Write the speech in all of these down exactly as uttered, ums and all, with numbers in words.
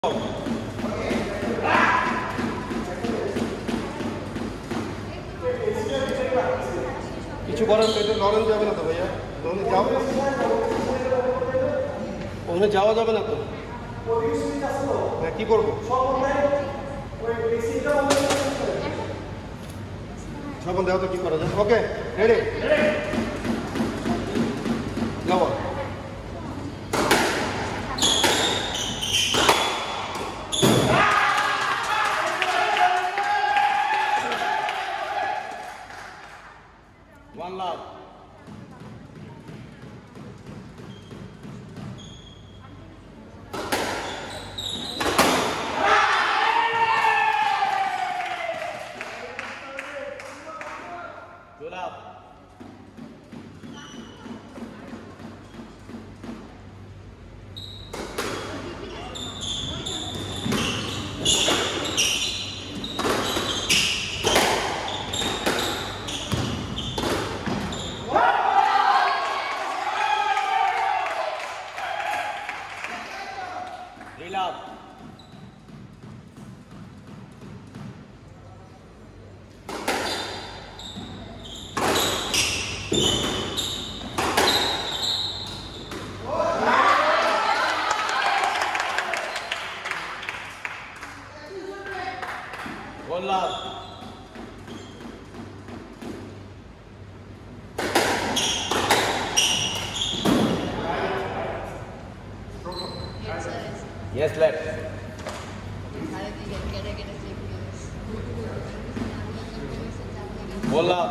কিছু করার পেটে লড়ানো যাবে না তো ভাইয়া, ওখানে যাও, ওখানে যাওয়া যাবে না তো। হ্যাঁ, কি করবো? সাবান দেওয়া তো কি করা যায়? ওকে, রেডি, যাবো। One love. Good up. Love. One love. Yes, left. Bola.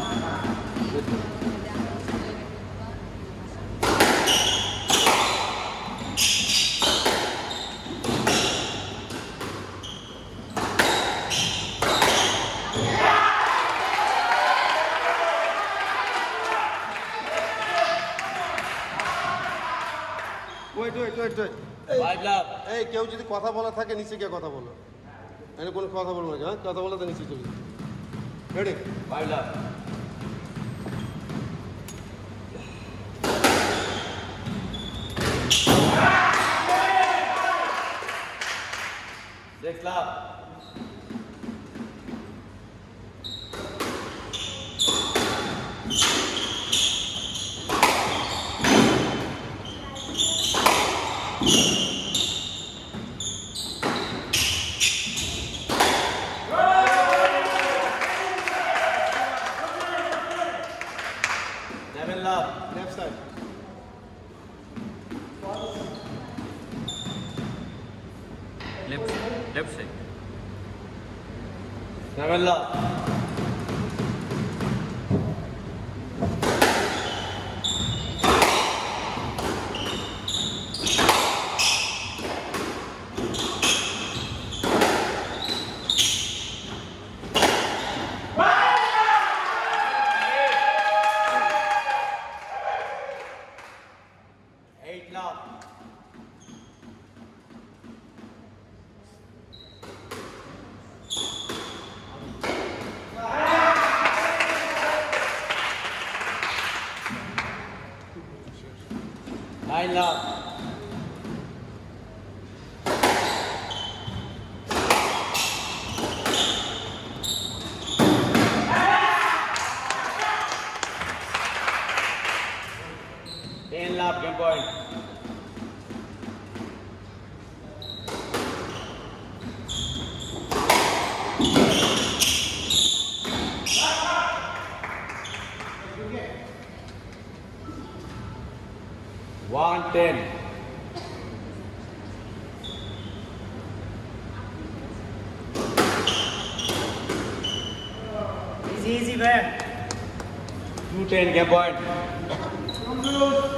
Wait, wait, wait, wait. Five love. Hey, কেউ যদি কথা বলা থাকে নিচে গিয়ে কথা বলো। এখানে কোনো কথা বলবো না, হ্যাঁ? কথা বলা তো নিচে চলে। Ready? Five love. Six love. Seven love. Left side. Left, left side. Seven love. Eight love. Nine love. Ten love, game point. One ten. Easy, easy, man. Two ten, game point.